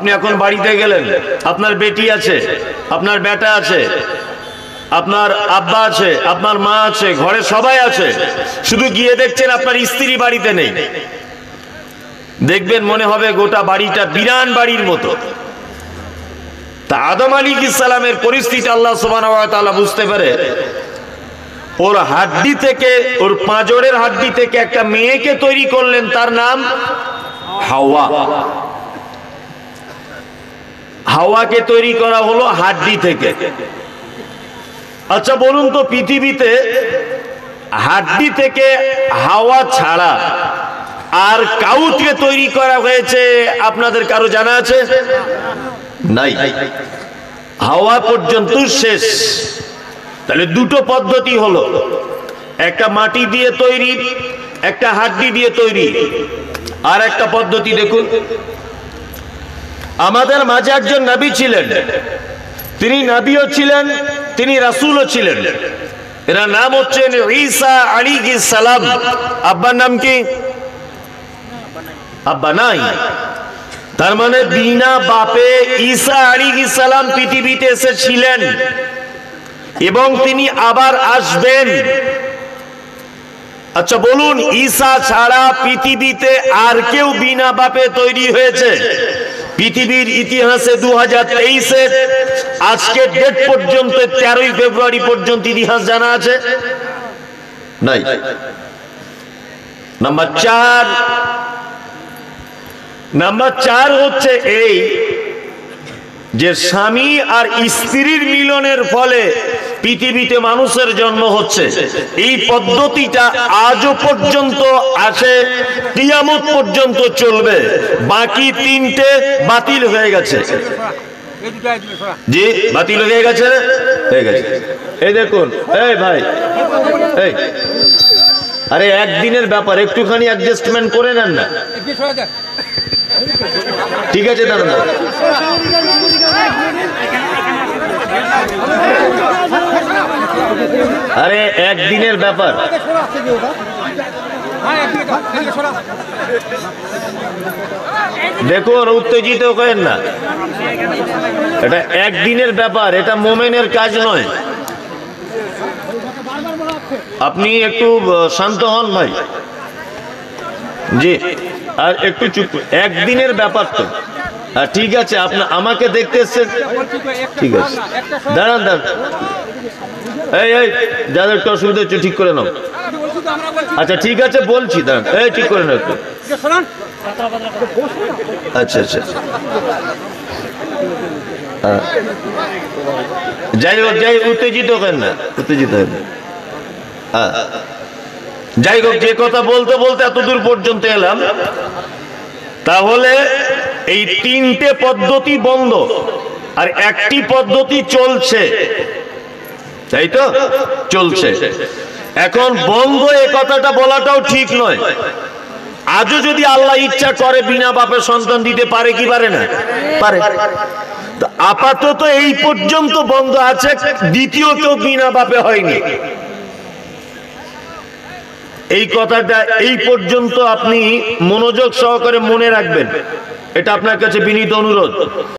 আপনি এখন বাড়িতে গেলেন, আপনার বেটি আছে, আপনার বেটা আছে, আপনার আব্বা আছে, আপনার মা আছে, ঘরে সবাই আছে, শুধু গিয়ে দেখছেন আপনার স্ত্রী বাড়িতে নেই। দেখবেন মনে হবে গোটা বাড়িটা বিরান বাড়ির মতো। তা আদম আলাইহিস সালামের পরিস্থিতি আল্লাহ সুবহানাহু ওয়া তাআলা বুঝতে পারে, ওর হাড্ডি থেকে, ওর পাঁজরের হাড্ডি থেকে একটা মেয়েকে তৈরি করলেন, তার নাম হাওয়া। হাওয়াকে তৈরি করা হলো হাড্ডি থেকে। আচ্ছা বলুন তো, পৃথিবীতে হাড্ডি থেকে হাওয়া ছাড়া আর কাউকে তৈরি করা হয়েছে আপনাদের কারো জানা আছে? নাই, হাওয়া পর্যন্ত শেষ। তাহলে দুটো পদ্ধতি হলো, একটা মাটি দিয়ে তৈরি, একটা হাড্ডি দিয়ে তৈরি। আর একটা পদ্ধতি দেখুন, আমাদের মাঝে একজন নবী ছিলেন, তিনি নবীও ছিলেন, তিনি রাসূলও ছিলেন। এর নাম হচ্ছেন ঈসা আলাইহিস সালাম। আব্বার নাম কি? আব্বা নাই, তার মানে বিনা বাপে ঈসা আলাইহিস সালাম পৃথিবীতে এসেছিলেন এবং তিনি আবার আসবেন। আচ্ছা বলুন, ঈসা ছাড়া পৃথিবীতে আর কেউ বিনা বাপে তৈরি হয়েছে? পৃথিবীর ইতিহাসে 2023-এ আজকে ডেট পর্যন্ত 13ই ফেব্রুয়ারি পর্যন্ত ইতিহাস জানা আছে? নাই। নাম্বার 4 হচ্ছে এই যে স্বামী আর স্ত্রীর মিলনের ফলে পৃথিবীতে মানুষের জন্ম হচ্ছে। এই পদ্ধতিটা আজও পর্যন্ত আছে, কিয়ামত পর্যন্ত চলবে। বাকি 3টে বাতিল হয়ে গেছে। জি, বাতিল হয়ে গেছে, হয়ে গেছে। এই দেখুন, এই ভাই, এই আরে একদিনের ব্যাপার, একটুখানি অ্যাডজাস্টমেন্ট করে নেন না। ঠিক আছে দাদা, আরে একদিনের ব্যাপার। দেখুন, উত্তেজিত করেন না, এটা একদিনের ব্যাপার, এটা মোমেনের কাজ নয়। আপনি একটু শান্ত হন ভাই। জি, আর একটু চুপ। একদিনের ব্যাপার তো, ঠিক আছে। আপনি আমাকে দেখতে এসছেন, ঠিক আছে, দাঁড়ান দাঁড়ান। এই যাদের একটু অসুবিধা হচ্ছে ঠিক করে নাও। আচ্ছা ঠিক আছে, বলছি, দাঁড়ান। এই ঠিক করে নাও একটু। আচ্ছা আচ্ছা, যাই হোক, উত্তেজিত করেন না, উত্তেজিত হয় না। যাই হোক, যে কথা বলতে বলতে এতদূর পর্যন্ত এলাম। তাহলে এই 3টে পদ্ধতি বন্ধ আর একটি পদ্ধতি চলছে, তাই তো? চলছে। এখন বন্ধ এ কথাটা বলাটাও ঠিক নয়। আজও যদি আল্লাহ ইচ্ছা করে বিনা বাপের সন্তান দিতে পারে কি পারে না? পারে। আপাতত এই পর্যন্ত বন্ধ আছে, দ্বিতীয় কেউ বিনা বাপে হয়নি। এই কথাটা এই পর্যন্ত আপনি মনোযোগ সহকারে মনে রাখবেন, এটা আপনার কাছে বিনীত অনুরোধ।